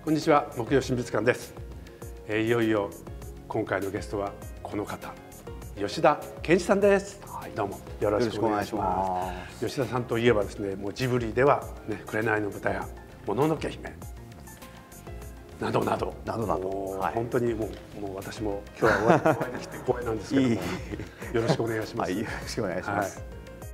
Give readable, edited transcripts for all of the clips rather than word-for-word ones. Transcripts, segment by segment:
こんにちは、木曜新美術館です。いよいよ今回のゲストはこの方、吉田健一さんです。はい、どうもよろしくお願いします。吉田さんといえばですね、もうジブリではね、紅の豚やもののけ姫などなど、本当にもう私も今日はお会いできて光栄なんですけども、よろしくお願いします。 よろしくお願いします。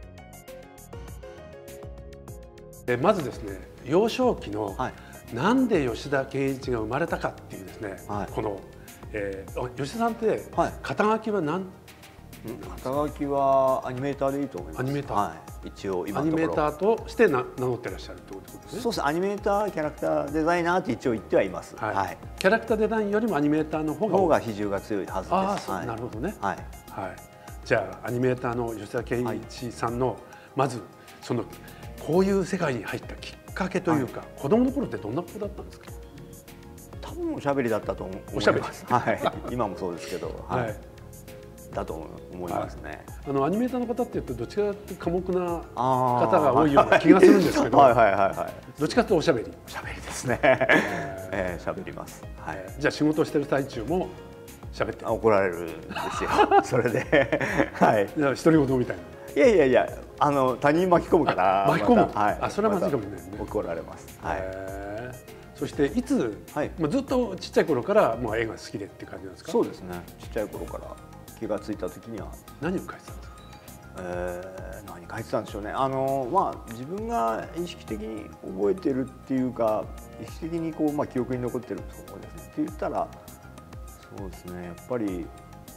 まずですね、幼少期のなんで吉田健一が生まれたかっていうですね、この吉田さんって肩書きは何？ 肩書きはアニメーターでいいと思います。 アニメーター、 一応今アニメーターとして名乗ってらっしゃるってことですね。 そうです。アニメーター、キャラクターデザイナーって一応言ってはいます。 キャラクターデザインよりもアニメーターの方が比重が強いはずです。 なるほどね。じゃあアニメーターの吉田健一さんのまずそのこういう世界に入ったきっかけというか、子供の頃ってどんな子だったんですか？ 多分おしゃべりだったと思います。今もそうですけど、だと思いますね。 アニメーターの方っていうとどっちかというと寡黙な方が多いような気がするんですけど、どっちかというとおしゃべり。 おしゃべりですね。しゃべります。 じゃあ仕事してる最中もしゃべって。 怒られるんですよ。それで、 独り言みたいな。 いや他人巻き込むから。 巻き込む。それはまずいかもしれないね。 怒られます。 そしていつずっとちっちゃい頃からもう絵が好きでっていう感じなんですか？ そうですね。ちっちゃい頃から気がついた時には何を描いてたんですか？ 何描いてたんでしょうね。自分が意識的に覚えてるっていうか、意識的にこう記憶に残ってるところですね。って言ったらそうですね。やっぱり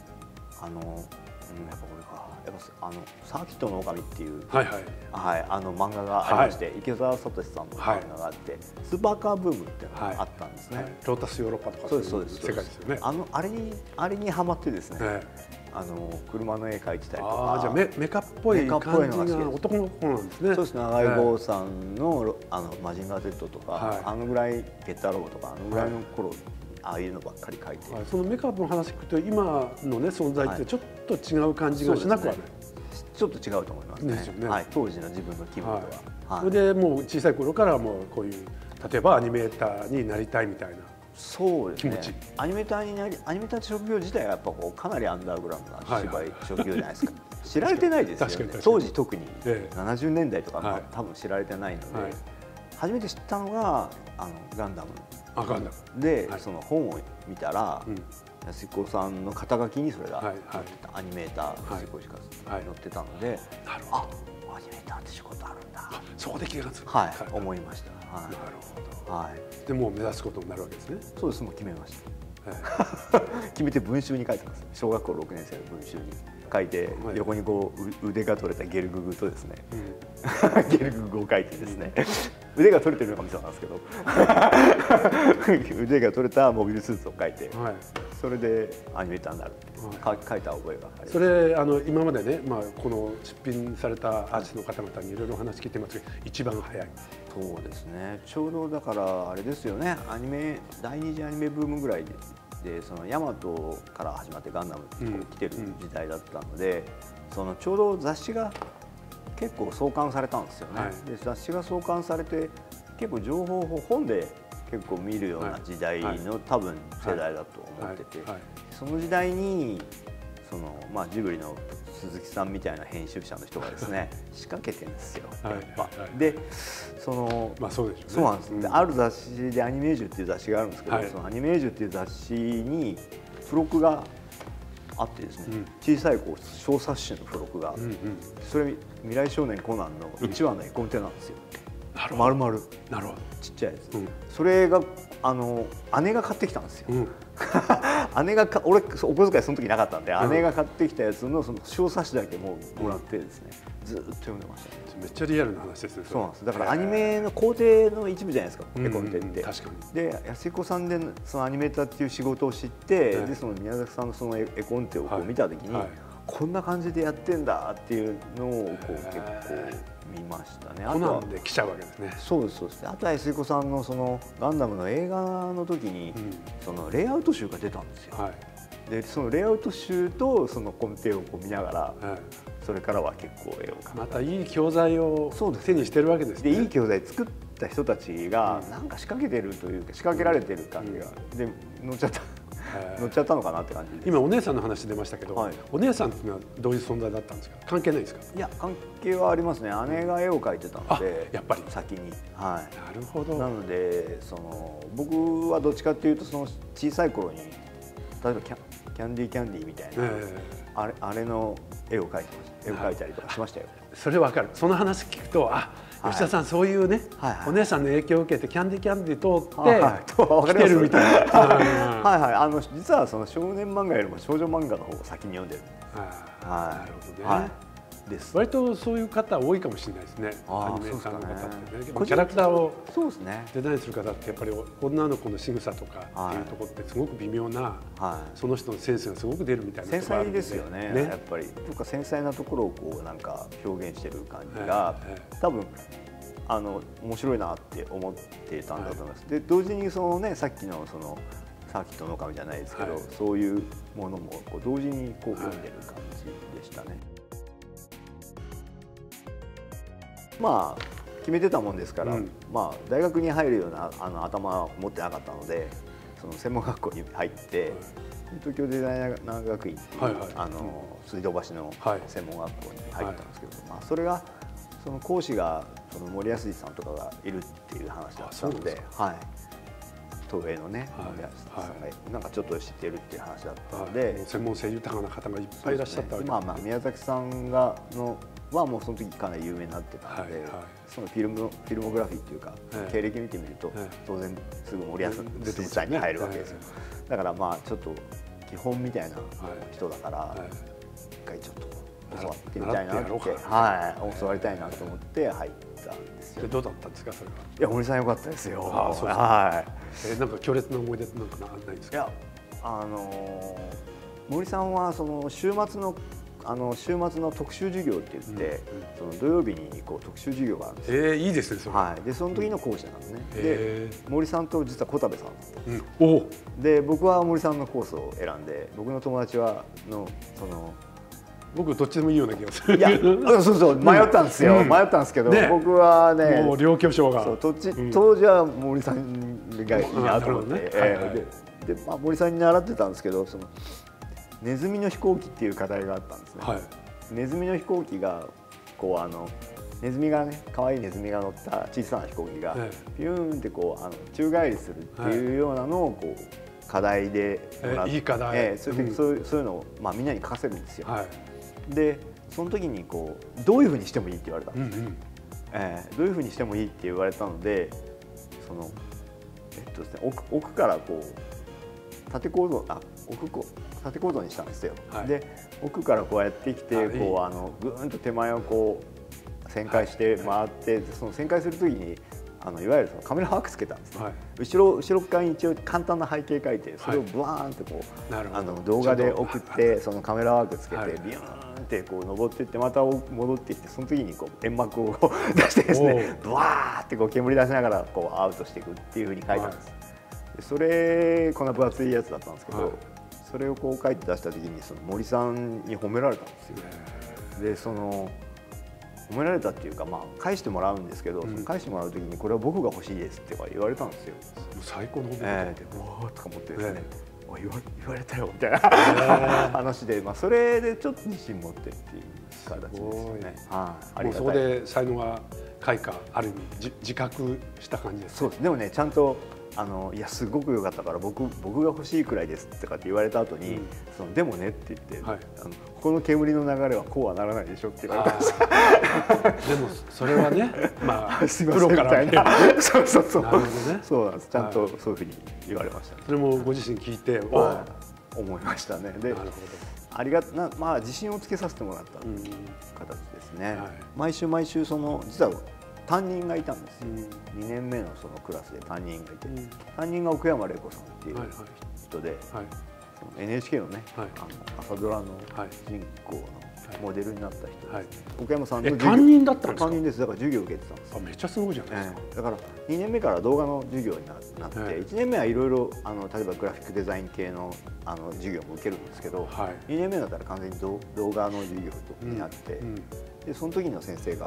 サーキットの狼っていう漫画がありまして、池澤聡さんの漫画があって、スーパーカーブームっていうのがあったんですね。 ロータスヨーロッパとかそういう世界ですよね。 あれにハマってですね、車の絵描いてたりとか。 じゃあメカっぽい感じが男の子なんですね。 そうですね。長井豪さんのマジンガー Z とか、あのぐらいゲッタロボとか、あのぐらいの頃ああいうのばっかり描いて、 そのメカの話聞くと今のね存在ってちょっと違う感じがしなくはない。 ちょっと違うと思いますね。当時の自分の気分とは。 それでもう小さい頃からもうこういう例えばアニメーターになりたいみたいな気持ち。 アニメーター職業自体はやっぱかなりアンダーグラウンドな芝居職業じゃないですか。知られてないですよね。当時特に70年代とか多分知られてないので、初めて知ったのがガンダムで、その本を見たら安彦さんの肩書きにそれがアニメーター安彦しか載ってたので、アニメーターって仕事あるんだ、 そこで気がつく、 思いました。 なるほど。でもう目指すことになるわけですね。 そうです。もう決めました。決めて文集に書いてます。小学校6年生の文集に書いて、横にこう腕が取れたゲルググとですね、ゲルググを書いてですね、腕が取れてるのかもしれないですけど、腕が取れたモビルスーツを書いて、それでアニメーターになるって書いた覚えがあります。 それ今までね、この出品されたアーティストの方々にいろいろお話聞いてますけど、一番早い。 そうですね。ちょうどだからあれですよね。第二次アニメブームぐらいで、そのヤマトから始まってガンダムって来てる時代だったので、そのちょうど雑誌が結構創刊されたんですよね。で雑誌が創刊されて結構情報を本で結構見るような時代の多分世代だと思ってて、その時代にジブリの鈴木さんみたいな編集者の人がですね仕掛けてるんですよ。でそうなんです。である雑誌で「アニメージュ」っていう雑誌があるんですけど、その「アニメージュ」っていう雑誌に付録があってですね、小さい小冊子の付録が、それ「未来少年コナン」の1話の絵コンテなんですよ。丸々ちっちゃいやつ。それが姉が買ってきたんですよ。姉が俺お小遣いその時なかったんで、姉が買ってきたやつのその小冊子だけももらってですね、ずっと読んでましたね。 めっちゃリアルな話ですね。 そうなんです。だからアニメの工程の一部じゃないですか、絵コンテって。 確かに。 で安彦さんでそのアニメーターっていう仕事を知って、でその宮崎さんのその絵コンテをこう見た時に、こんな感じでやってんだっていうのをこう結構見ましたね。 コナンで来ちゃうわけですね。 そうですそうです。あとは安彦さんのそのガンダムの映画の時に、そのレイアウト集が出たんですよ。でそのレイアウト集とそのコンテをこう見ながら、それからは結構絵を描く。 またいい教材を手にしてるわけですね。 でいい教材作った人たちがなんか仕掛けてるというか仕掛けられてる感じが、で乗っちゃったのかなって感じです。 今お姉さんの話出ましたけど、お姉さんっていうのはどういう存在だったんですか？関係ないですか？ いや関係はありますね。姉が絵を描いてたので、 やっぱり先に、 なるほど。 なので僕はどっちかっていうと小さい頃に例えばキャンディーみたいな、あれの絵を描いてました。絵を描いたりとかしましたよ。 それわかる。その話聞くと吉田さんそういうね、お姉さんの影響を受けてキャンディー通って来てるみたいな。 実は少年漫画よりも少女漫画の方を先に読んでる。 なるほどね。割とそういう方多いかもしれないですね。アニメーターの方ってね。キャラクターをデザインする方ってやっぱり女の子の仕草とかっていうところってすごく微妙なその人のセンスがすごく出るみたいな繊細ですよね。やっぱりとか繊細なところをこうなんか表現してる感じが多分面白いなって思ってたんだと思います。で同時にさっきのサーキットの狼じゃないですけど、そういうものもこう同時にこう読んでる感じでしたね。まあ決めてたもんですから、まあ大学に入るような頭を持ってなかったので、専門学校に入って、東京デザイナー学院っていう水道橋の専門学校に入ったんですけど、まあそれが講師が森保さんとかがいるっていう話だったので、東映のね森保さんがなんかちょっと知ってるっていう話だったので、 専門性豊かな方がいっぱいいらっしゃったわけですね。 宮崎さんはもうその時かなり有名になってたので、そのフィルモグラフィーっていうか経歴見てみると当然すぐ森保さんに入るわけですよ。だからまあちょっと基本みたいな人だから一回ちょっと教わってみたいなって、教わりたいなと思って入ったんですよ。 どうだったんですかそれは？ いや森さん良かったですよ。 なんか強烈な思い出なんかないですか？ いや森さんは週末の特集授業って言って、土曜日に特集授業があるんですよ。 いいですねそれ。 でその時の講師なんですね。で森さんと実は小田部さんで、僕は森さんのコースを選んで、僕の友達は僕どっちでもいいような気がする。 いやそう迷ったんですよ。迷ったんですけど、僕はねもう両巨匠が当時は森さんがいいなと思って、で森さんに習ってたんですけど、ネズミの飛行機っていう課題があったんですね。ネズミの飛行機がネズミがね、可愛いネズミが乗った小さな飛行機がピューンって宙返りするっていうようなのを課題でもらって、 いい課題。 そういうのをみんなに書かせるんですよ。でその時にどういうふうにしてもいいって言われたんです。どういうふうにしてもいいって言われたので、奥から縦構造にしたんですよ。で奥からこうやってきてぐーんと手前を旋回して回って、旋回する時にいわゆるカメラワークつけたんですね。後ろ側に一応簡単な背景描いて、それをブワーンって動画で送って、そのカメラワークつけてビューンって登っていって、また戻ってきて、その時に煙幕を出してですね、ブワーって煙出しながらアウトしていくっていうふうに書いたんです。それこんな分厚いやつだったんですけど、それを書いて出した時に森さんに褒められたんですよ。で褒められたっていうか、返してもらうんですけど、返してもらう時にこれは僕が欲しいですって言われたんですよ。 最高の褒めで、 うわーとか思ってですね、言われたよみたいな話で、それでちょっと自信持ってっていう形ですよね。 もうそこで才能が開花、ある意味自覚した感じです。 そうです。でもね、ちゃんといやすごく良かったから僕が欲しいくらいですとかって言われた後に、でもねって言って、ここの煙の流れはこうはならないでしょって言われたんです。 でもそれはね、 プロからみたいな。そうそうなんです。ちゃんとそういうふうに言われましたね。 それもご自身聞いて思いましたね。で、自信をつけさせてもらった形ですね。毎週実は担任がいたんですよ。2年目のクラスで担任がいて、担任が奥山玲子さんっていう人で、NHK のね朝ドラの主人公のモデルになった人です。奥山さんの担任だったんですか？ 担任です。だから授業を受けてたんです。 めっちゃすごいじゃないですか。 だから2年目から動画の授業になって、1年目はいろいろ例えばグラフィックデザイン系の授業も受けるんですけど、2年目だったら完全に動画の授業になって、でその時の先生が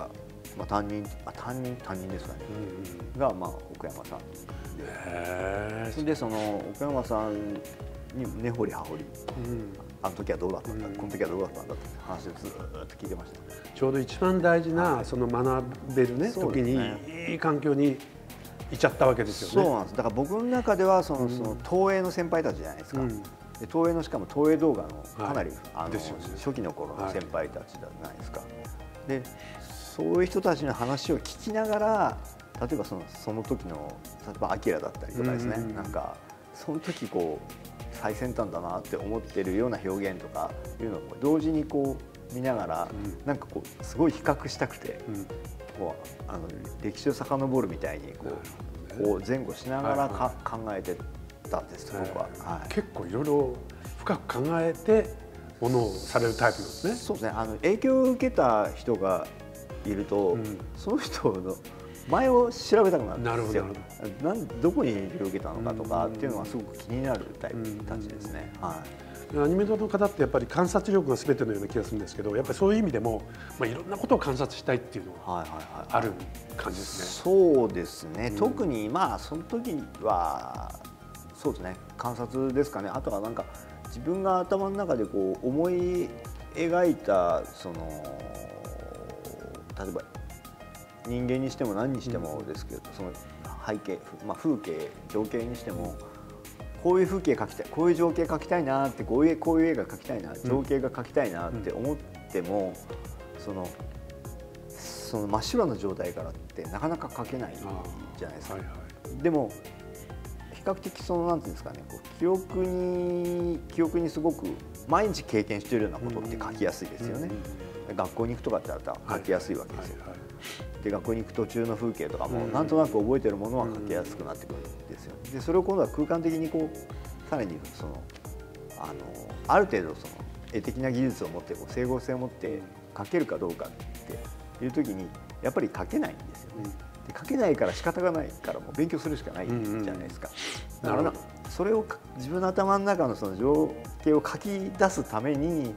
まあ、担任ですかね、が、まあ、奥山さんで、それでその奥山さんに根掘り葉掘り、あの時はどうだったんだ、この時はどうだったんだって話をずっと聞いてました。 ちょうど一番大事な、その学べるね、時にいい環境にいちゃったわけですよね。 そうなんです。だから僕の中ではその東映の先輩たちじゃないですか。で東映のしかも東映動画のかなり、初期の頃の先輩たちじゃないですか。でそういう人たちの話を聞きながら、例えばその時の例えばアキラだったりとかですね、なんかその時こう最先端だなって思ってるような表現とかいうのを同時にこう見ながら、なんかこうすごい比較したくて、こう歴史を遡るみたいにこう前後しながら考えてたんです僕は。 結構いろいろ深く考えてものをされるタイプなんですね。 そうですね。影響を受けた人がいると、その人の前を調べたくなるんですよ。どこに影響を受けたのかとかっていうのはすごく気になるタイプたちですね。 アニメーターの方ってやっぱり観察力が全てのような気がするんですけど、やっぱりそういう意味でも、いろんなことを観察したいっていうのがある感じですね。そうですね。特にまあその時はそうですね、観察ですかね。あとはなんか自分が頭の中でこう思い描いたその例えば人間にしても何にしてもですけど、その背景、風景情景にしても、こういう風景描きたい、こういう情景描きたいなって、こういう絵が描きたいな、情景が描きたいなって思っても、その真っ白な状態からってなかなか描けないじゃないですか。でも比較的なんていうんですかね、こう記憶にすごく毎日経験しているようなことって描きやすいですよね。学校に行くとかって言ったら描きやすいわけですよ。で学校に行く途中の風景とかもなんとなく覚えてるものは描きやすくなってくるんですよ。でそれを今度は空間的にこうさらにある程度絵的な技術を持って整合性を持って描けるかどうかっていう時にやっぱり描けないんですよね。で描けないから仕方がないからもう勉強するしかないじゃないですか。だからそれを自分の頭の中のその情景を描き出すために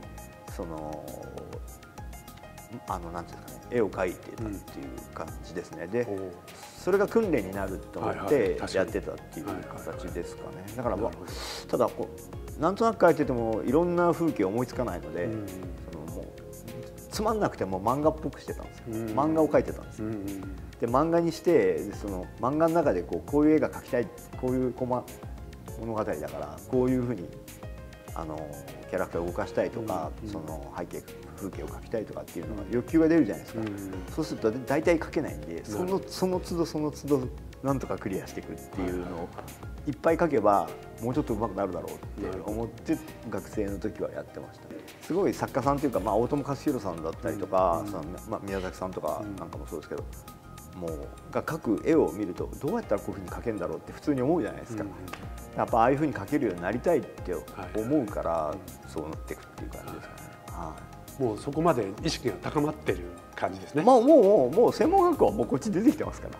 なんていうんですかね、絵を描いてたっていう感じですね。でそれが訓練になると思ってやってたっていう形ですかね。だからただなんとなく描いててもいろんな風景思いつかないので、もうつまんなくても漫画っぽくしてたんですよ。漫画を描いてたんですよ。で漫画にして漫画の中でこういう絵が描きたい、こういう物語だからこういうふうにキャラクターを動かしたいとか、その背景風景を描きたいとかっていうのが欲求が出るじゃないですか。そうすると大体描けないんで、その都度その都度なんとかクリアしていくっていうのをいっぱい描けばもうちょっと上手くなるだろうって思って学生の時はやってました。すごい作家さんというか、大友克洋さんだったりとか、宮崎さんとかなんかもそうですけど、が描く絵を見るとどうやったらこういうふうに描けるんだろうって普通に思うじゃないですか。やっぱああいうふうに描けるようになりたいって思うからそうなっていくっていう感じですかね。 もうそこまで意識が高まってる感じですね。 もう専門学校はもうこっち出てきてますから、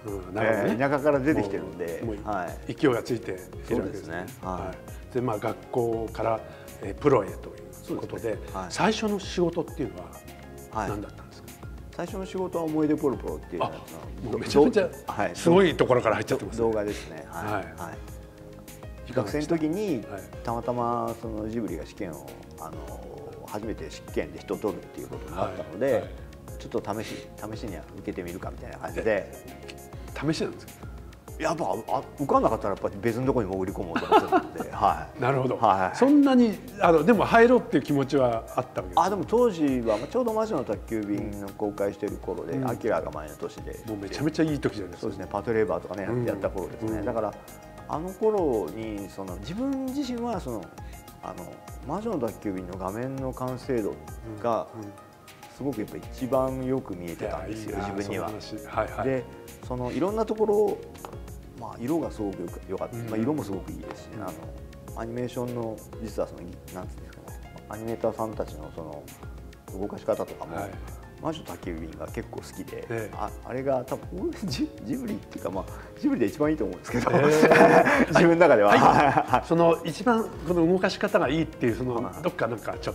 田舎から出てきてるんで勢いがついているわけですね。で学校からプロへということで、最初の仕事っていうのは何だったんですか？ 最初の仕事は思い出ポロポロっていうやつのめちゃめちゃすごいところから入っちゃってます。 動画ですね。学生の時にたまたまジブリが試験を初めて試験で人を取るっていうことがあったので、ちょっと試しには受けてみるかみたいな感じで。 試しなんですか？ やっぱ受かんなかったらやっぱり別のところに潜り込もうと思ってたので。 なるほど。そんなにでも入ろうっていう気持ちはあったわけですか？ でも当時はちょうど魔女の宅急便の公開している頃で、アキラが前の年で、 もうめちゃめちゃいい時じゃないですか。 そうですね。パトレーバーとかねやった頃ですね。だからあの頃に自分自身は魔女の宅急便の画面の完成度がすごくやっぱ一番よく見えてたんですよ、自分には。でいろんなところ、色がすごく良かった、色もすごくいいですし、アニメーションの実はなんていうんですかね、アニメーターさんたちの動かし方とかも、魔女宅急便が結構好きで、あれが多分ジブリっていうか、ジブリで一番いいと思うんですけど、自分の中では。 一番この動かし方がいいっていうどっかなんかちょっと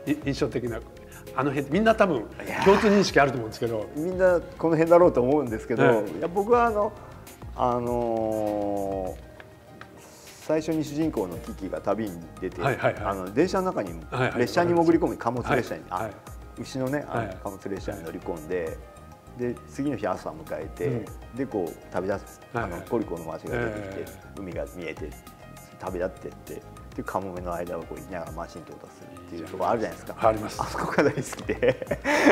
印象的なあの辺みんな多分共通認識あると思うんですけど、 みんなこの辺だろうと思うんですけど、いや僕は最初に主人公のキキが旅に出て、電車の中に列車に潜り込む、貨物列車に、牛のね貨物列車に乗り込んで、で次の日朝迎えて、でこう旅立つコリコの街が出てきて、海が見えて旅立ってって。でカモメの間をこう行きながらマシンと渡すっていうところあるじゃないですか。 あります。 あそこが大好きで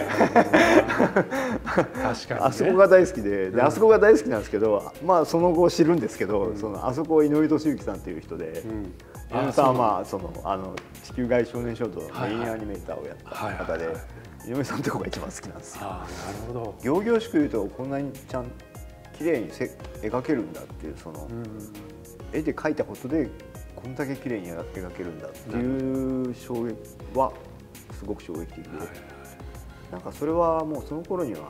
確かに、 あそこが大好きで、あそこが大好きなんですけど、まあその後知るんですけど、あそこは井上俊之さんっていう人で、井上さんはまあ地球外少年ショートのメインアニメーターをやった方で、井上さんのところが一番好きなんですよ。 なるほど。 仰々しく言うとこんなに綺麗に描けるんだっていう、絵で描いたことでこんだけ綺麗に描けるんだっていう衝撃はすごく衝撃的で、なんかそれはもうその頃には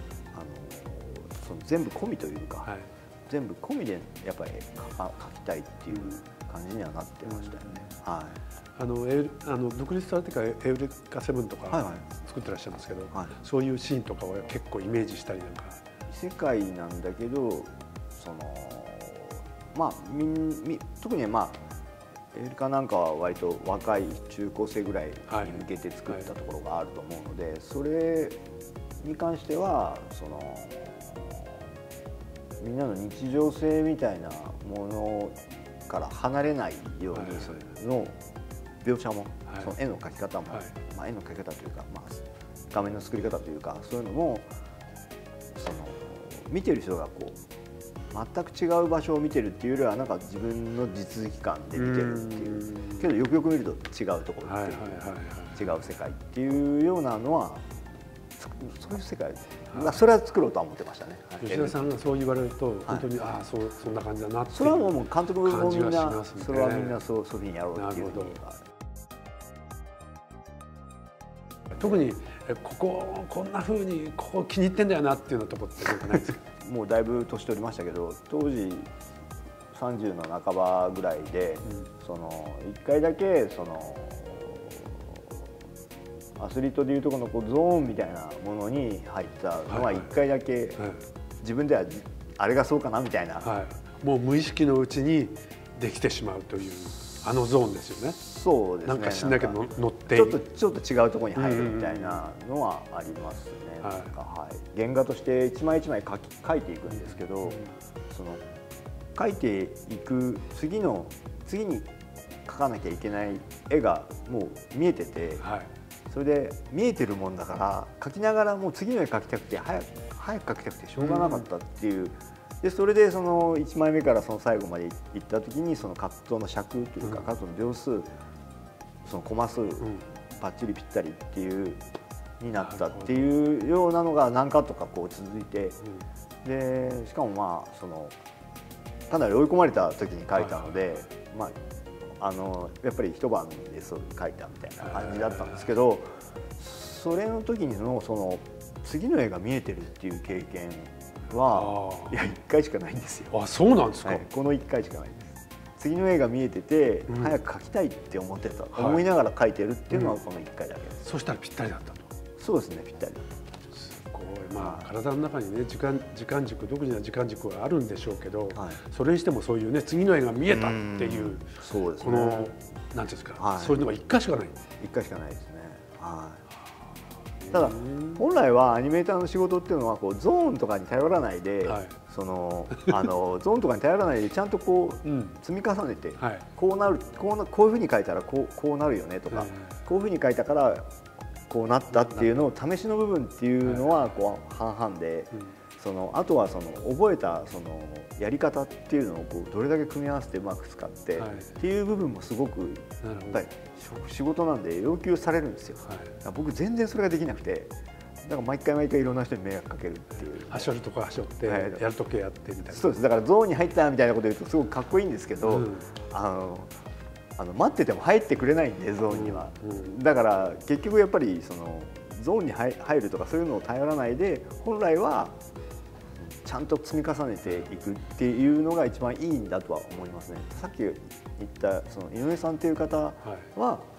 全部込みというか、全部込みでやっぱり描きたいっていう感じにはなってましたよね。 独立されてからエウレカセブンとか作ってらっしゃいますけど、そういうシーンとかは結構イメージしたりなんか。 異世界なんだけど、まあ特にエウレカなんかは割と若い中高生ぐらいに向けて作ったところがあると思うので、それに関してはみんなの日常性みたいなものから離れないように、その描写も、その絵の描き方も、絵の描き方というか、画面の作り方というか、そういうのも見てる人がこう全く違う場所を見てるっていうよりは、なんか自分の地続き感で見てるっていうけど、よくよく見ると違うところっていう、違う世界っていうようなのは、そういう世界、それは作ろうとは思ってましたね。 吉田さんがそう言われると本当にそんな感じだなっていう。 それはもう監督もみんなそれはみんなそういうふうにやろうっていうふうに。 特にこんな風にここ気に入ってんだよなっていうようなとこってよくないですか？ もうだいぶ年取りましたけど、当時30の半ばぐらいで、1回だけアスリートでいうとこのゾーンみたいなものに入ったのは1回だけ、自分ではあれがそうかなみたいな、 もう無意識のうちにできてしまうというゾーンですよね。 そうですね。 なんか知んないけど乗ってちょっと違うところに入るみたいなのはありますね。原画として一枚一枚描いていくんですけど、描いていく次に描かなきゃいけない絵がもう見えてて、それで見えてるもんだから描きながらもう次の絵描きたくて早く描きたくてしょうがなかったっていう。でそれで1枚目から最後までいった時にカットの尺というか、カットの秒数、コマ数バッチリぴったりっていうになったっていうようなのが何カットかこう続いて、でしかもかなり追い込まれた時に描いたので、やっぱり一晩でそう描いたみたいな感じだったんですけど、それの時の次の絵が見えてるっていう経験はいや1回しかないんですよ。 あ、そうなんですか。 この1回しかないんです。次の絵が見えてて、早く描きたいって思いながら描いてるっていうのはこの1回だけです。 そしたらぴったりだったと。 そうですね、ぴったり。 すごい。体の中にね時間軸、独自な時間軸があるんでしょうけど、それにしてもそういうね次の絵が見えたっていうこのなんていうんですか、そういうのが1回しかない。 1回しかないですね。ただ本来はアニメーターの仕事っていうのはゾーンとかに頼らないで、ゾーンとかに頼らないでちゃんと積み重ねて、こういうふうに書いたらこうなるよねとか、こういうふうに書いたからこうなったっていうのを試しの部分っていうのは半々で、あとは覚えたやり方っていうのをどれだけ組み合わせてうまく使ってっていう部分もすごくやっぱり仕事なんで要求されるんですよ。僕全然それができなくて、だから毎回いろんな人に迷惑かけるっていう。 はしょるとこはしょって、やるときやってみたいな。 そうです。だからゾーンに入ったみたいなこと言うとすごくかっこいいんですけど、待ってても入ってくれないんでゾーンには。だから結局やっぱりゾーンに入るとかそういうのを頼らないで、本来はちゃんと積み重ねていくっていうのが一番いいんだとは思いますね。さっき言った井上さんっていう方は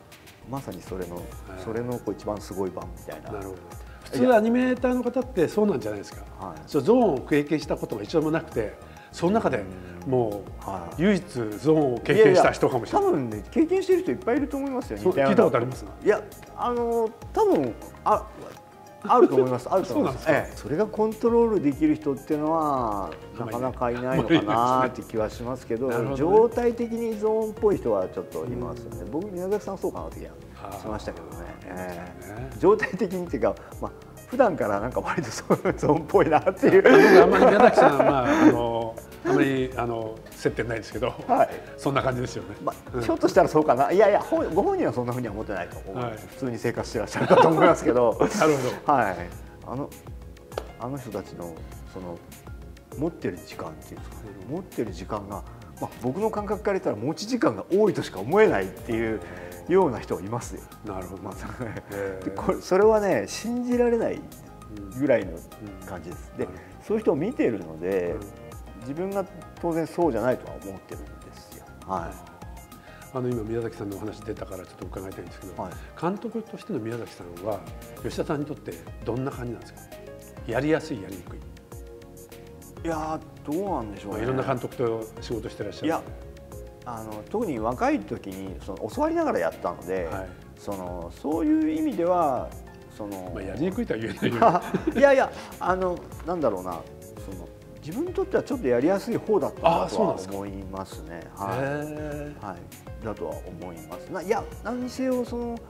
まさにそれのこう一番すごい版みたいな。 なるほど。普通アニメーターの方ってそうなんじゃないですか。ゾーンを経験したことが一度もなくて、その中でもう唯一ゾーンを経験した人かもしれない。 多分ね、経験している人いっぱいいると思いますよ。 聞いたことありますか。 いや、多分あると思います。あると思います。それがコントロールできる人っていうのはなかなかいないのかなって気はしますけど、状態的にゾーンっぽい人はちょっといますよね。僕宮崎さんそうかなって気がしましたけどね。状態的にっていうか、まあ普段からなんか割とゾーンっぽいなっていう。 あんまり宮崎さんはあまり接点ないですけど、そんな感じですよね。 ひょっとしたらそうかな。いやいや、ご本人はそんなふうには思ってないと思う。普通に生活してらっしゃるかと思いますけど。 なるほど。 はい。あの人たちのその持ってる時間っていうんですかね。持ってる時間が、僕の感覚から言ったら持ち時間が多いとしか思えないっていうような人はいますよ。 なるほど。それはね、信じられないぐらいの感じです。で、そういう人を見てるので。自分が当然そうじゃないとは思ってるんですよ。 今宮崎さんのお話出たからちょっと伺いたいんですけど、監督としての宮崎さんは吉田さんにとってどんな感じなんですか。やりやすい、やりにくい。 いや、どうなんでしょうね。 いろんな監督と仕事してらっしゃる。いや、 特に若い時に教わりながらやったので、そういう意味ではやりにくいとは言えないよ。 いやいや、なんだろうな。自分にとってはちょっとやりやすい方だったとは思いますね。だとは思います。いや、何にせよ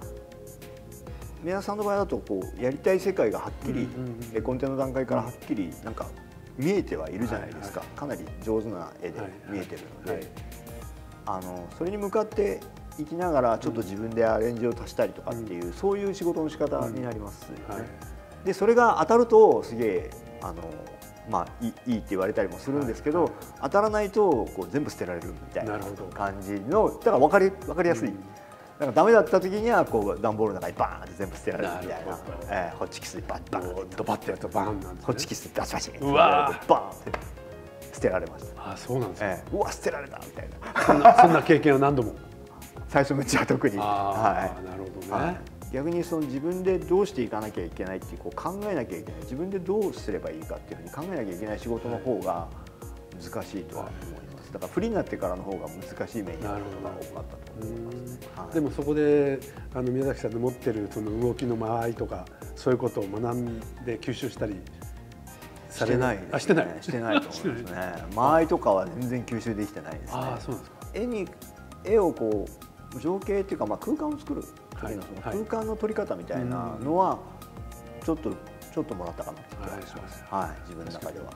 宮田さんの場合だとやりたい世界がはっきり絵コンテの段階からはっきりなんか見えてはいるじゃないですか。かなり上手な絵で見えてるので、それに向かっていきながらちょっと自分でアレンジを足したりとかっていうそういう仕事の仕方になりますよね。でそれが当たるとすげえいいって言われたりもするんですけど、当たらないと全部捨てられるみたいな感じの、だから分かりやすい。なんかダメだった時には段ボールの中にバーンって全部捨てられるみたいな、ホッチキスでバッバッドバッてやるとバーンなんですね。 ホッチキスでバシバシってバーンって捨てられました。 あ、そうなんですね。 うわ、捨てられたみたいな。 そんな経験は何度も。 最初のうちは特に。 なるほどね。 逆に自分でどうしていかなきゃいけないって考えなきゃいけない、自分でどうすればいいかっていうふうに考えなきゃいけない仕事の方が難しいとは思います。だからフリーになってからの方が難しい面になることが多かったと思います。 でもそこで宮崎さんの持ってるその動きの間合いとかそういうことを学んで吸収したりしてないですね。してないと思いますね。間合いとかは全然吸収できてないですね。 あ、そうなんですか。 絵を情景っていうか空間を作る時の空間の取り方みたいなのはちょっともらったかなって気がします。自分の中では。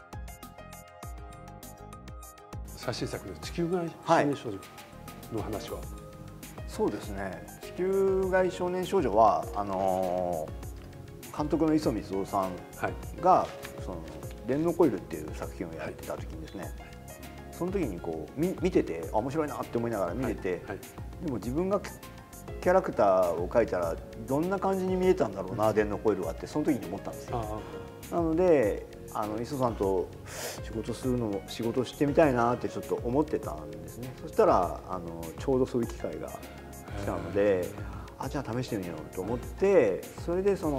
最新作の地球外少年少女の話は、 そうですね。地球外少年少女は監督の磯光雄さんが電脳コイルっていう作品をやってた時にですね、その時に見てて面白いなって思いながら見てて、でも自分がキャラクターを描いたらどんな感じに見えたんだろうな、電脳コイルはってその時に思ったんですよ。なので磯さんと仕事してみたいなってちょっと思ってたんですね。そしたらちょうどそういう機会が来たので、じゃあ試してみようと思って、それでなんてい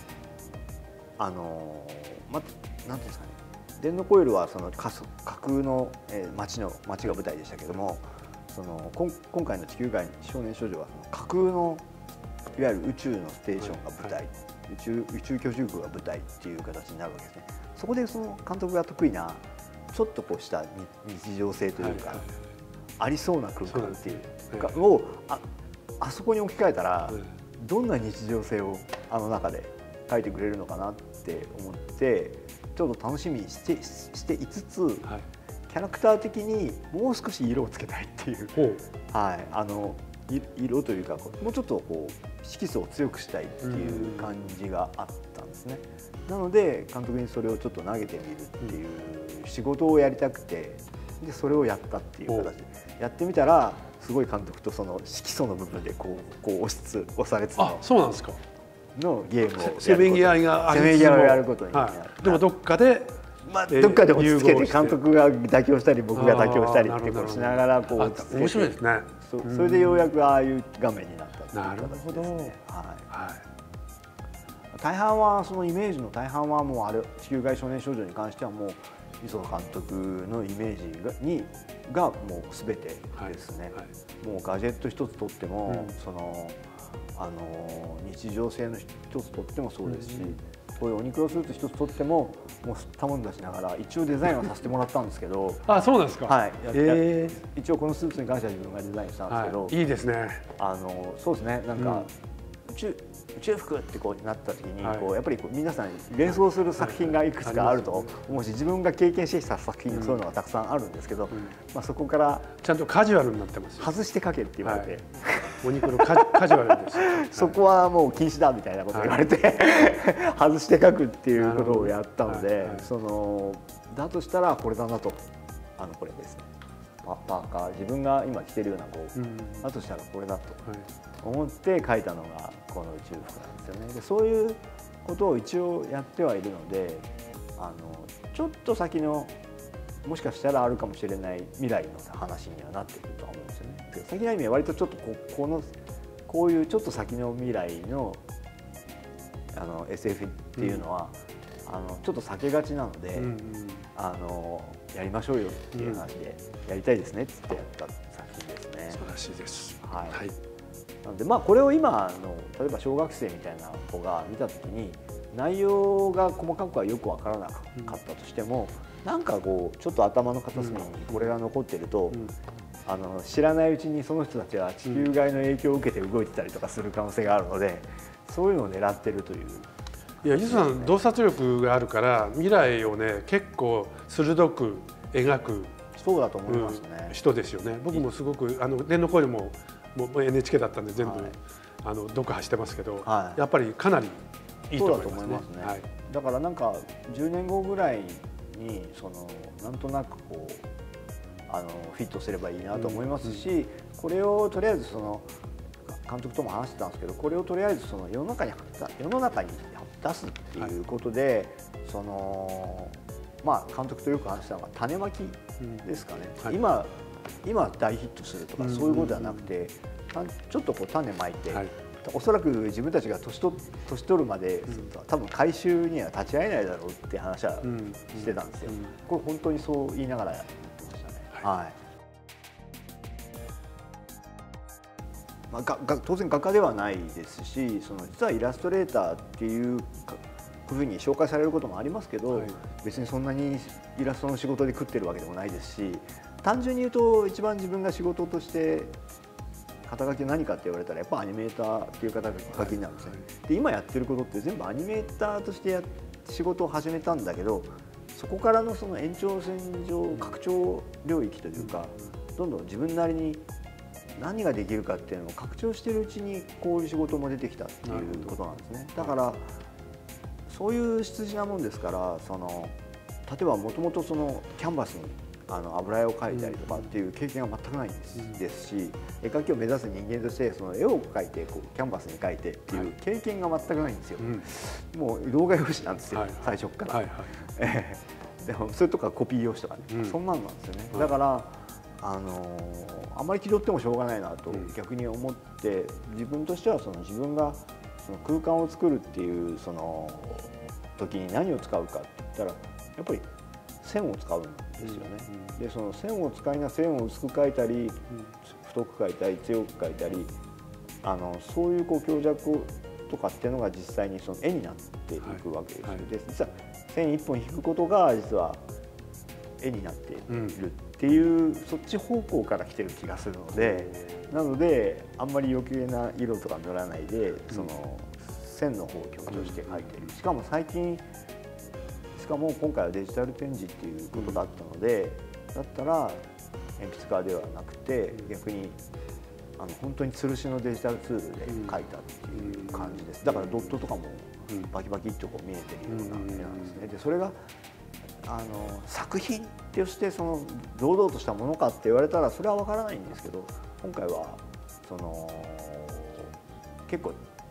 うんですかね、電脳コイルは架空の街が舞台でしたけども、今回の地球外少年少女は架空のいわゆる宇宙のステーションが舞台、宇宙居住区が舞台っていう形になるわけですね。そこで監督が得意なちょっとした日常性というか、ありそうな空間っていうかをあそこに置き換えたらどんな日常性を中で描いてくれるのかなって思って、ちょっと楽しみにしていつつ、キャラクター的にもう少し色をつけたいっていう、色というかもうちょっと色素を強くしたいっていう感じがあったんですね。なので監督にそれをちょっと投げてみるっていう仕事をやりたくて、でそれをやったっていう形でやってみたら、すごい監督とその色素の部分で押されつつのゲームをせめぎ合いがありつつも、 せめぎ合いをやることになって、 でもどっかでどっかで落ち着けて監督が妥協したり僕が妥協したりってしながら面白いですね。 それでようやくああいう画面になった。 なるほど。 大半はそのイメージの大半はもうあれ地球外少年少女に関してはもう磯田監督のイメージがもう全てですね。もうガジェット一つとっても、その日常性の一つとってもそうですし、こういうオニクロスーツ一つとってももうたもんだしながら一応デザインはさせてもらったんですけど。 あ、そうなんですか。 はい。一応このスーツに関しては自分がデザインしたんですけど。 いいですね。 そうですね。なんか宇宙服ってこうなった時にこうやっぱり皆さん連想する作品がいくつかあると思うし、自分が経験してきた作品そういうのがたくさんあるんですけど、まあそこからちゃんとカジュアルになってます。 外して書けって言われて、 お肉のカジュアルです。 そこはもう禁止だみたいなこと言われて外して書くっていうことをやったので、だとしたらこれだなと、これですね。パーカー、自分が今着てるようなこう、だとしたらこれだと思って書いたのがこの宇宙服なんですよね。でそういうことを一応やってはいるので、ちょっと先のもしかしたらあるかもしれない未来の話にはなってくるとは思うんですよね。先の意味は割とちょっとこういうちょっと先の未来のSF っていうのは、ちょっと避けがちなので、やりましょうよっていう話で、やりたいですねって言ってやった作品ですね。 素晴らしいです。 はい。なのでまあこれを今の例えば小学生みたいな子が見た時に内容が細かくはよく分からなかったとしても、なんかこうちょっと頭の片隅にこれが残ってると、知らないうちにその人たちは地球外の影響を受けて動いてたりとかする可能性があるので、そういうのを狙ってるという。 いや、磯さん洞察力があるから未来をね結構鋭く描くそうだと思いますね。 人ですよね。僕もすごく天の声もNHK だったんで全部読破してますけど、やっぱりかなりいいと思いますね。 だからなんか10年後ぐらいになんとなくこうフィットすればいいなと思いますし、これをとりあえず監督とも話してたんですけど、これをとりあえず世の中に出すっていうことで、まあ監督とよく話したのが種まきですかね。今大ヒットするとかそういうことではなくて、ちょっとこう種まいて、おそらく自分たちが年取るまで多分回収には立ち会えないだろうって話はしてたんですよ。これ本当にそう言いながらやってましたね。はい。まあ、当然画家ではないですし、実はイラストレーターっていうふうに紹介されることもありますけど、別にそんなにイラストの仕事で食ってるわけでもないですし、単純に言うと一番自分が仕事として肩書き何かって言われたらやっぱアニメーターっていう肩書きになるんですね。で今やってることって全部アニメーターとして仕事を始めたんだけど、そこからの延長線上拡張領域というか、どんどん自分なりに何ができるかっていうのを拡張しているうちにこういう仕事も出てきたっていうことなんですね。だからそういう出自なもんですから、例えばもともとキャンバスに油絵を描いたりとかっていう経験は全くないですし、絵描きを目指す人間として絵を描いてキャンバスに描いてっていう経験が全くないんですよ。もう動画用紙なんですよ、最初から。でもそれとかコピー用紙とかね、そんなんなんですよね。だからあんまり気取ってもしょうがないなと逆に思って、自分としては自分が空間を作るっていう時に何を使うかって言ったらやっぱり線を使うんですよね。で線を使いな、線を薄く描いたり太く描いたり強く描いたり、そういう強弱とかっていうのが実際に絵になっていくわけです。で実は線一本引くことが実は絵になっているっていう、そっち方向から来てる気がするので、なのであんまり余計な色とか塗らないで線の方を強調して描いてる。しかも今回はデジタル展示っていうことだったので、だったら鉛筆画ではなくて逆に本当に吊るしのデジタルツールで描いたっていう感じです。だからドットとかもバキバキっと見えてるような絵なんですね。でそれが作品として堂々としたものかって言われたらそれは分からないんですけど、今回は結構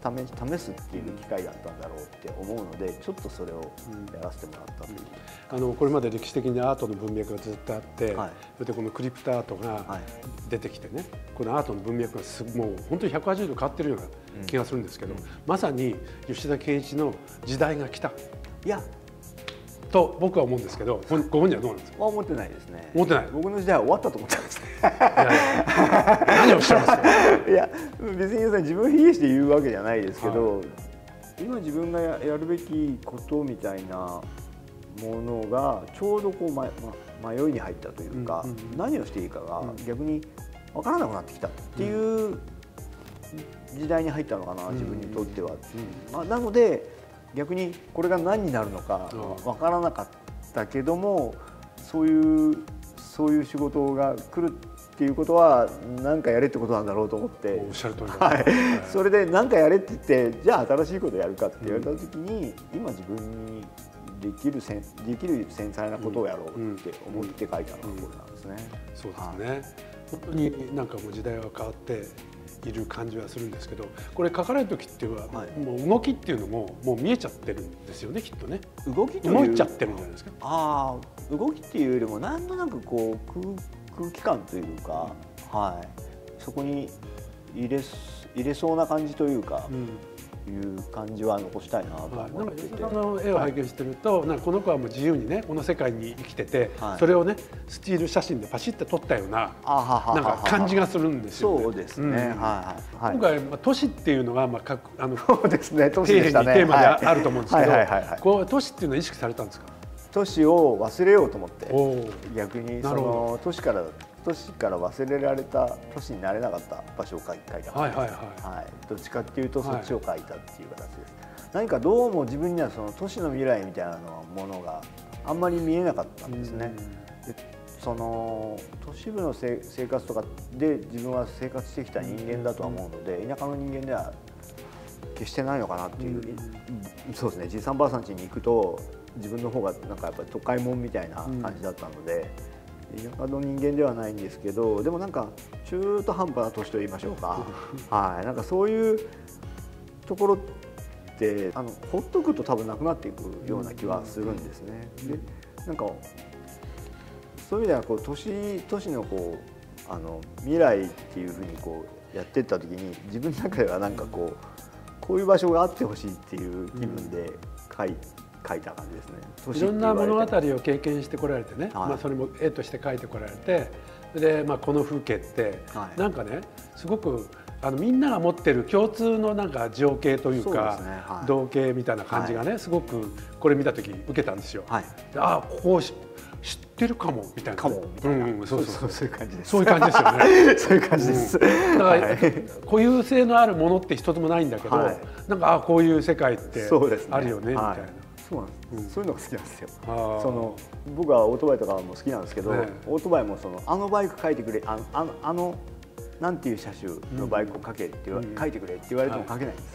試すっていう機会だったんだろうって思うので、ちょっとそれをやらせてもらったという、 これまで歴史的にアートの文脈がずっとあって、 はい、 それでこのクリプトアートが出てきてね、このアートの文脈がもう本当に180度変わってるような気がするんですけど、まさに吉田健一の時代が来た。 いやと僕は思うんですけど、ご本人はどうなんですか？ 思ってないですね。 思ってない。 僕の時代は終わったと思ってます。 何をおっしゃいますか？ いや別に自分を卑下して言うわけじゃないですけど、今自分がやるべきことみたいなものがちょうどこう迷いに入ったというか、何をしていいかが逆に分からなくなってきたっていう時代に入ったのかな、自分にとっては。なので逆にこれが何になるのか分からなかったけども、そういう仕事が来るっていうことは何かやれってことなんだろうと思って、 おっしゃる通りだ、 はい、それで何かやれって言って、じゃあ新しいことやるかって言われた時に、今自分にできる繊細なことをやろうって思って書いたのがこれなんですね。 そうですね、本当になんかもう時代は変わっている感じはするんですけど、これ書かれる時っていうのは、もう動きっていうのももう見えちゃってるんですよね、きっとね。動いちゃってるんじゃないですか。 動きっていうよりもなんとなくこう空気感というか、はい、そこに入れそうな感じというか、いう感じは残したいなと思っていて、 吉田さんの絵を拝見してると、なんかこの子はもう自由にねこの世界に生きてて、それをねスチール写真でパシッと撮ったようななんか感じがするんですよね。 そうですね。 今回都市っていうのがそうですね、都市でしたね。 テーマであると思うんですけど、こう都市っていうのは意識されたんですか？ 都市を忘れようと思って、逆にその都市から忘れられた、都市になれなかった場所を書いた。どっちかっていうとそっちを書いたっていう形です。何かどうも自分にはその都市の未来みたいなものがあんまり見えなかったんですね。その都市部の生活とかで自分は生活してきた人間だとは思うので、田舎の人間では決してないのかなっていう、そうですね、じいさんばあさん家に行くと自分の方がなんかやっぱり都会もんみたいな感じだったので、田舎の人間ではないんですけど、でもなんか中途半端な年と言いましょうか、なんかそういうところってほっとくと多分なくなっていくような気はするんですね。でなんかそういう意味ではこう都市のこう未来っていうふうにこうやっていった時に、自分の中ではなんかこういう場所があってほしいっていう気分で書いた感じですね。 いろんな物語を経験してこられてね、それも絵として描いてこられて、で、この風景ってなんかねすごくみんなが持ってる共通のなんか情景というか同型みたいな感じがね、すごくこれ見た時受けたんですよ。ここ知ってるかもみたいな。そういう感じです。 そういう感じですよね。 そういう感じです。だから固有性のあるものって一つもないんだけど、なんかこういう世界ってあるよねみたいな。 そうなんです。そういうのが好きなんですよ。僕はオートバイとかも好きなんですけど、オートバイもバイク描いてくれ、なんていう車種のバイクを描いてくれって言われても描けないんです。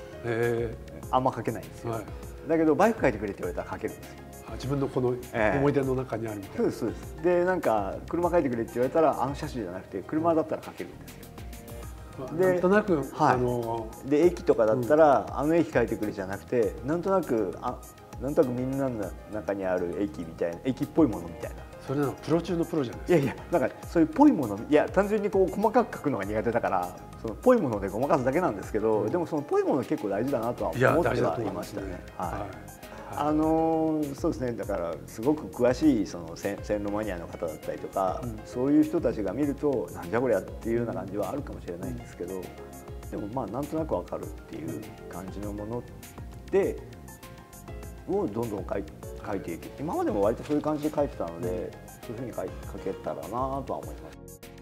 あんま描けないんですよ。だけどバイク描いてくれって言われたら描けるんですよ。 自分のこの思い出の中にあるみたいな。 そうです。でなんか車描いてくれって言われたら車種じゃなくて車だったら描けるんですよ。 なんとなくで駅とかだったら駅描いてくれじゃなくて、なんとなくみんなの中にある駅みたいな、駅っぽいものみたいな。 それなのプロ中のプロじゃないですか。 いやなんかそういうぽいもの、単純にこう細かく描くのが苦手だから、そのぽいものでごまかすだけなんですけど、でもそのぽいもの結構大事だなとは思ってはいましたね。そうですね、だからすごく詳しいその線路マニアの方だったりとか、そういう人たちが見るとなんじゃこりゃっていうような感じはあるかもしれないんですけど、でもなんとなくわかるっていう感じのものをどんどん書いていく。今までも割とそういう感じで書いてたので、そういうふうに書けたらなとは思います。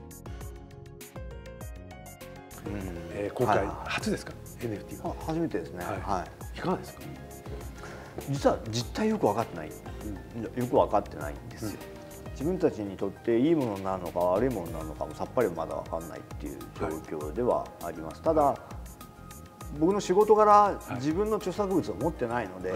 今回初ですか NFT は？ 初めてですね。 いかがですか？ 実は実態よく分かってない、よく分かってないんですよ。自分たちにとっていいものになるのか悪いものになるのかもさっぱりまだ分かんないっていう状況ではあります。ただ僕の仕事柄自分の著作物を持ってないので、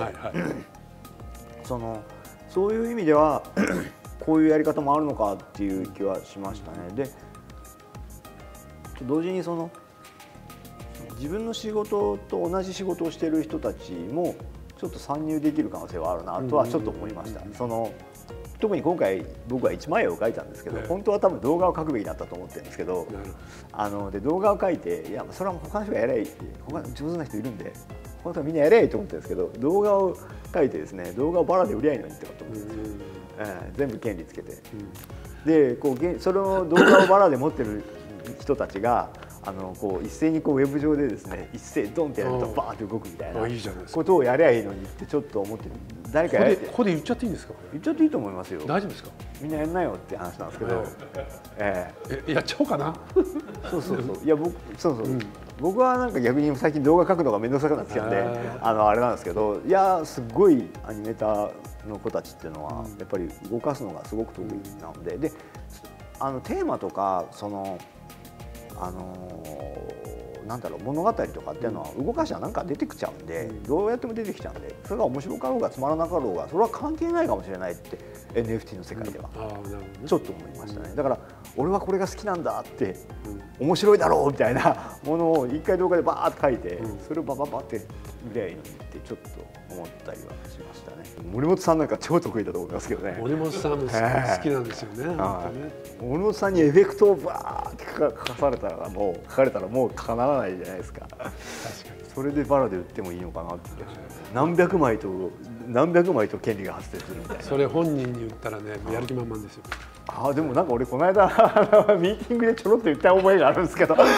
そういう意味ではこういうやり方もあるのかっていう気はしましたね。で同時に自自分の仕事と同じ仕事をしている人たちもちょっと参入できる可能性はあるなとはちょっと思いました。特に今回僕は一枚絵を描いたんですけど、本当は多分動画を描くべきだったと思ってるんですけど、で動画を描いて、いやそれは他の人がやればいいって、他上手な人いるんで本当はみんなやればいいと思ってるんですけど、動画を描いてですね、動画をバラで売りゃいいのにって思ってるんですよ。全部権利つけて、でそれを動画をバラで持ってる人たちが一斉にウェブ上でですね、一斉ドンってやるとバーンって動くみたいなことをやりゃいいのにってちょっと思ってる。誰かここで言っちゃっていいんですか？ 言っちゃっていいと思いますよ。 大丈夫ですか？ みんなやんなよって話なんですけど、 やっちゃおうかな。 いや僕はなんか逆に最近動画描くのが面倒くさくなってきたんであれなんですけど、いやすごいアニメーターの子たちっていうのはやっぱり動かすのがすごく得意なので、テーマとかなんだろう、物語とかっていうのは動かしはなんか出てきちゃうんで、どうやっても出てきちゃうんで、それが面白かろうがつまらなかろうがそれは関係ないかもしれないって NFT の世界ではちょっと思いましたね。だから俺はこれが好きなんだって、面白いだろうみたいなものを一回動画でバーッと書いて、それをバババって見りゃいいのにってちょっと思ったりはしましたね。森本さんなんか超得意だと思いますけどね。 森本さんも好きなんですよね。 森本さんにエフェクトをバーって書かれたらもうかなわないじゃないですか。確かにそれでバラで売ってもいいのかなって。何百枚と権利が発生するみたいな。 それ本人に言ったらね、やる気満々ですよ。 でもなんか俺この間ミーティングでちょろっと言った覚えがあるんですけど、こう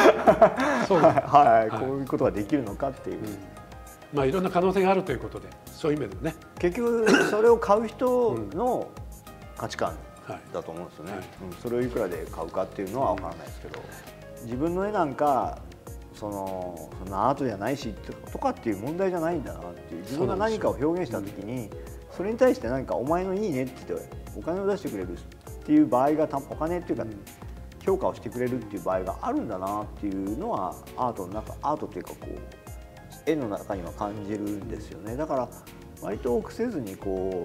いうことができるのかっていう。 まあいろんな可能性があるということで、そういう意味でもね。 結局それを買う人の価値観だと思うんですよね。それをいくらで買うかっていうのは分からないですけど、自分の絵なんかそのアートじゃないしとかっていう問題じゃないんだなっていう、自分が何かを表現した時にそれに対して何かお前のいいねって言ってお金を出してくれるっていう場合が、お金っていうか評価をしてくれるっていう場合があるんだなっていうのはアートっていうか絵の中には感じるんですよね。だから割と臆せずに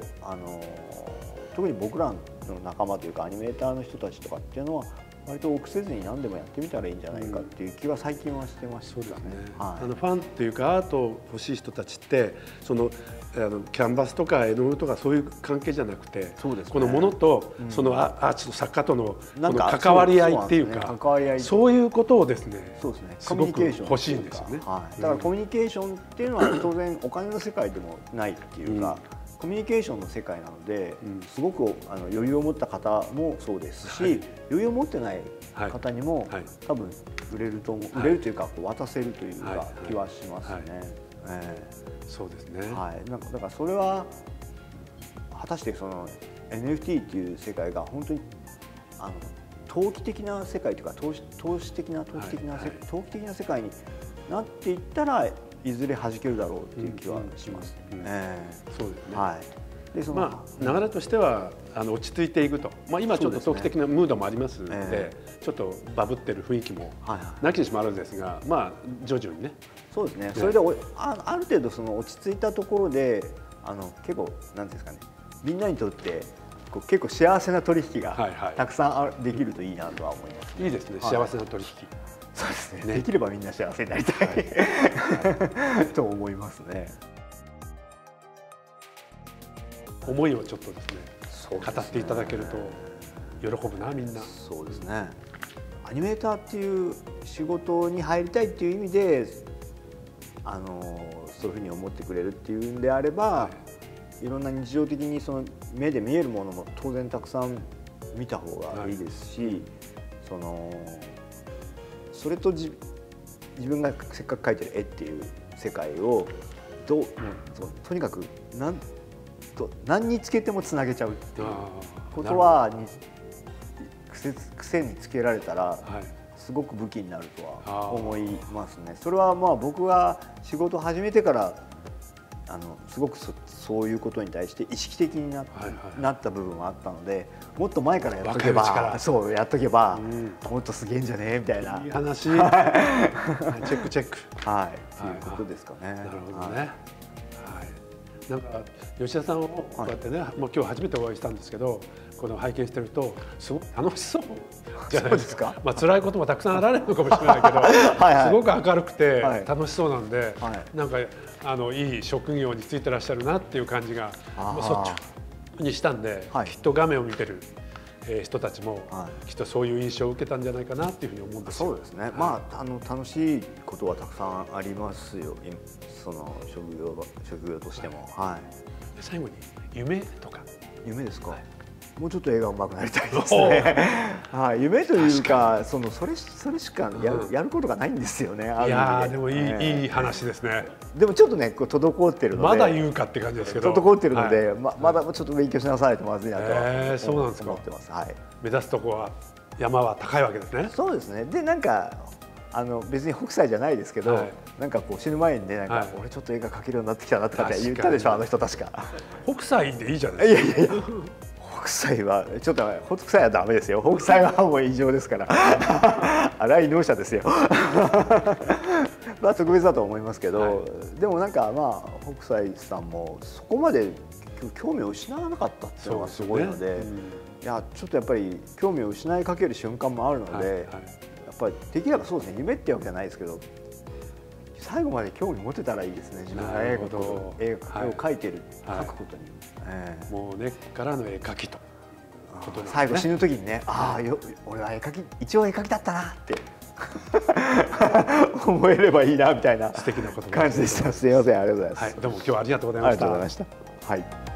特に僕らの仲間というかアニメーターの人たちとかっていうのは割と臆せずに何でもやってみたらいいんじゃないかっていう気は最近はしてましたね。 ファンっていうかアートを欲しい人たちってキャンバスとか絵の具とかそういう関係じゃなくて、このものとそのアーティスト作家とのこの関わり合いっていうか、そういうことをですね、すごく欲しいんですよね。だからコミュニケーションっていうのは当然お金の世界でもないっていうか、コミュニケーションの世界なので、すごく余裕を持った方もそうですし、余裕を持ってない方にも多分売れるというか渡せるというか気はしますね。 そうですね。 だからそれは果たしてNFT っていう世界が本当に投機的な世界というか投機的な世界になっていったらいずれ弾けるだろうっていう気はします。 そうですね。まあ流れとしては落ち着いていくと、今ちょっと投機的なムードもありますので、ちょっとバブってる雰囲気もなきにしもあるんですが、徐々にね。 そうですね。それである程度落ち着いたところで結構なんですかね、みんなにとって結構幸せな取引がたくさんできるといいなとは思います。 いいですね。幸せな取引。 そうですね。できればみんな幸せになりたいと思いますね。 思いをちょっとですね、語っていただけると喜ぶな、みんな。 そうですね。アニメーターっていう仕事に入りたいっていう意味でそういうふうに思ってくれるっていうんであれば、いろんな日常的に目で見えるものも当然たくさん見た方がいいですし、それと自分がせっかく描いてる絵っていう世界をとにかく何につけてもつなげちゃうっていうことは癖につけられたらすごく武器になるとは思いますね。それは僕が仕事を始めてからすごくそういうことに対して意識的になった部分はあったので、もっと前からやっとけばもっとすげえんじゃねえみたいな。 いい話。チェック。 っていうことですかね。 なるほどね。 なんか吉田さんをこうやってね、もう今日初めてお会いしたんですけど、この拝見してるとすごく楽しそうじゃないですか。まあ辛いこともたくさんあられるのかもしれないけど、すごく明るくて楽しそうなんで、なんかいい職業に就いてらっしゃるなっていう感じが率直にしたんで、きっと画面を見てる人たちもきっとそういう印象を受けたんじゃないかなっていうふうに思うんですよ。 そうですね。まあ楽しいことはたくさんありますよ。その職業としても。はい。 最後に夢とか。 夢ですか。もうちょっと絵が上手くなりたいですね。はい。夢というか、それしかやることがないんですよね。いやでもいい話ですね。 でもちょっとね、滞ってるので。 まだ言うかって感じですけど。 滞ってるので、まだちょっと勉強しなさいとまずいなと思ってます。はい。 目指すとこは山は高いわけですね。 そうですね。でなんか別に北斎じゃないですけど、なんかこう死ぬ前にね、なんか俺ちょっと絵が描けるようになってきたなとかって言ったでしょ、あの人確か。 北斎でいいじゃないですか。いや北斎はちょっと北斎はダメですよ。北斎はもう異常ですから。荒い能者ですよ。まあ特別だと思いますけど、でもなんかまあ北斎さんもそこまで興味を失わなかったっていうのがすごいので、いやちょっとやっぱり興味を失いかける瞬間もあるので、やっぱりできればそうですね、夢ってわけじゃないですけど、最後まで興味持てたらいいですね。自分が絵を描いてる、描くことに。 もう根っからの絵描きと。 最後死ぬ時にね、ああ俺は一応絵描きだったなって思えればいいなみたいな素敵なこと感じでした。すみません、ありがとうございます。 どうも今日はありがとうございました。 ありがとうございました。はい。